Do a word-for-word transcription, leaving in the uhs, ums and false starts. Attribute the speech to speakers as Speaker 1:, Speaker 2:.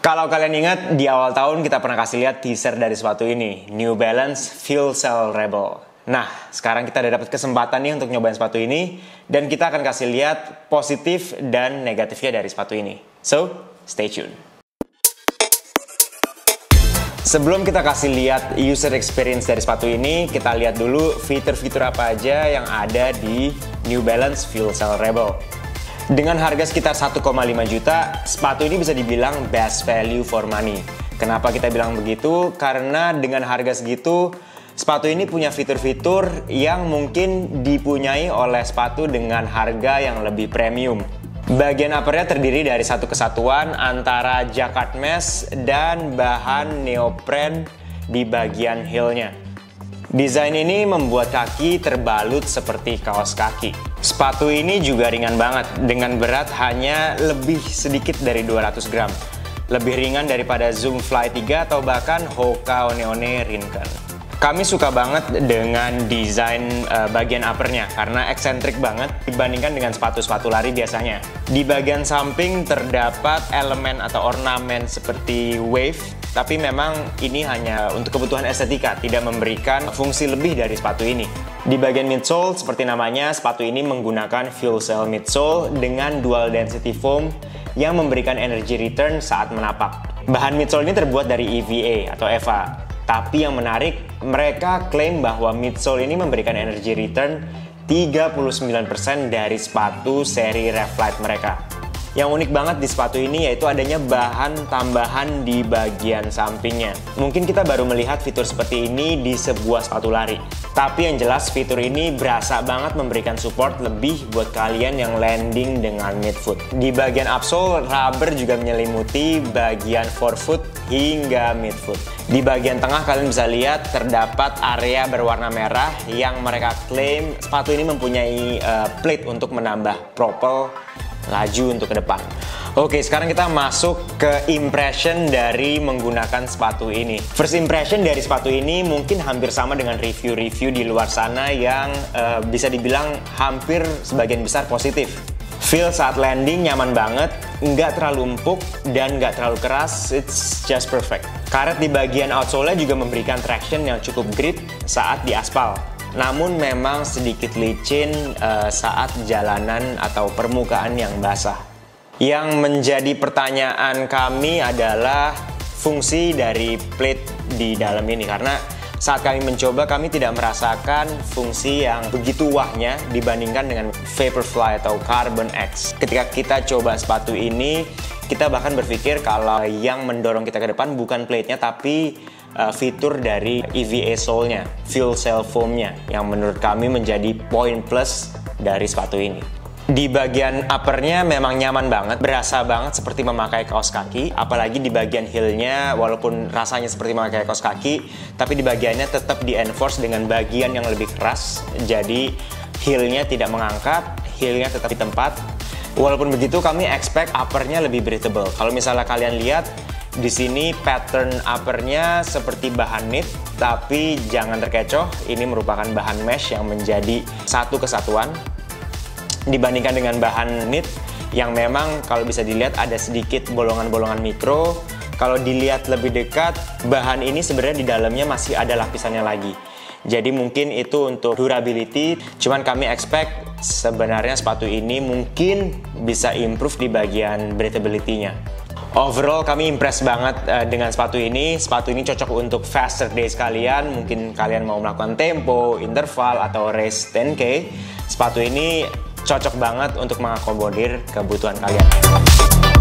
Speaker 1: Kalau kalian ingat, di awal tahun kita pernah kasih lihat teaser dari sepatu ini, New Balance Fuel Cell Rebel. Nah, sekarang kita udah dapat kesempatan nih untuk nyobain sepatu ini, dan kita akan kasih lihat positif dan negatifnya dari sepatu ini. So, stay tune. Sebelum kita kasih lihat user experience dari sepatu ini, kita lihat dulu fitur-fitur apa aja yang ada di New Balance Fuel Cell Rebel. Dengan harga sekitar satu koma lima juta, sepatu ini bisa dibilang best value for money. Kenapa kita bilang begitu? Karena dengan harga segitu, sepatu ini punya fitur-fitur yang mungkin dipunyai oleh sepatu dengan harga yang lebih premium. Bagian uppernya terdiri dari satu kesatuan antara jacquard mesh dan bahan neopren di bagian heelnya. Desain ini membuat kaki terbalut seperti kaos kaki. Sepatu ini juga ringan banget, dengan berat hanya lebih sedikit dari dua ratus gram. Lebih ringan daripada Zoom Fly tiga atau bahkan Hoka One One Rinken. Kami suka banget dengan desain uh, bagian uppernya karena eksentrik banget dibandingkan dengan sepatu-sepatu lari biasanya. Di bagian samping terdapat elemen atau ornamen seperti wave, tapi memang ini hanya untuk kebutuhan estetika, tidak memberikan fungsi lebih dari sepatu ini. Di bagian midsole, seperti namanya, sepatu ini menggunakan fuel cell midsole dengan dual density foam yang memberikan energy return saat menapak. Bahan midsole ini terbuat dari E V A atau E V A. Tapi yang menarik, mereka klaim bahwa midsole ini memberikan energy return tiga puluh sembilan persen dari sepatu seri Reflite mereka. Yang unik banget di sepatu ini yaitu adanya bahan tambahan di bagian sampingnya. Mungkin kita baru melihat fitur seperti ini di sebuah sepatu lari. Tapi yang jelas fitur ini berasa banget memberikan support lebih buat kalian yang landing dengan midfoot. Di bagian upsole, rubber juga menyelimuti bagian forefoot hingga midfoot. Di bagian tengah kalian bisa lihat terdapat area berwarna merah yang mereka klaim sepatu ini mempunyai uh, plate untuk menambah propel laju untuk ke depan. Oke, sekarang kita masuk ke impression dari menggunakan sepatu ini. First impression dari sepatu ini mungkin hampir sama dengan review-review di luar sana yang uh, bisa dibilang hampir sebagian besar positif. Feel saat landing nyaman banget, nggak terlalu empuk dan nggak terlalu keras, it's just perfect. Karet di bagian outsole-nya juga memberikan traction yang cukup grip saat di aspal. Namun memang sedikit licin uh, saat jalanan atau permukaan yang basah. Yang menjadi pertanyaan kami adalah fungsi dari plate di dalam ini, karena saat kami mencoba kami tidak merasakan fungsi yang begitu wahnya dibandingkan dengan Vaporfly atau Carbon X. Ketika kita coba sepatu ini, kita bahkan berpikir kalau yang mendorong kita ke depan bukan plate-nya tapi uh, fitur dari E V A sole-nya, fuel cell foam-nya, yang menurut kami menjadi poin plus dari sepatu ini. Di bagian uppernya memang nyaman banget, berasa banget seperti memakai kaos kaki. Apalagi di bagian heelnya, walaupun rasanya seperti memakai kaos kaki, tapi di bagiannya tetap di-enforce dengan bagian yang lebih keras. Jadi heelnya tidak mengangkat, heelnya tetap di tempat. Walaupun begitu, kami expect uppernya lebih breathable. Kalau misalnya kalian lihat, di sini pattern uppernya seperti bahan knit, tapi jangan terkecoh, ini merupakan bahan mesh yang menjadi satu kesatuan. Dibandingkan dengan bahan knit yang memang kalau bisa dilihat ada sedikit bolongan-bolongan mikro. Kalau dilihat lebih dekat, bahan ini sebenarnya di dalamnya masih ada lapisannya lagi. Jadi mungkin itu untuk durability, cuman kami expect sebenarnya sepatu ini mungkin bisa improve di bagian breathability-nya. Overall kami impress banget uh, dengan sepatu ini. Sepatu ini cocok untuk faster days kalian. Mungkin kalian mau melakukan tempo, interval, atau race ten K. Sepatu ini cocok banget untuk mengakomodir kebutuhan kalian.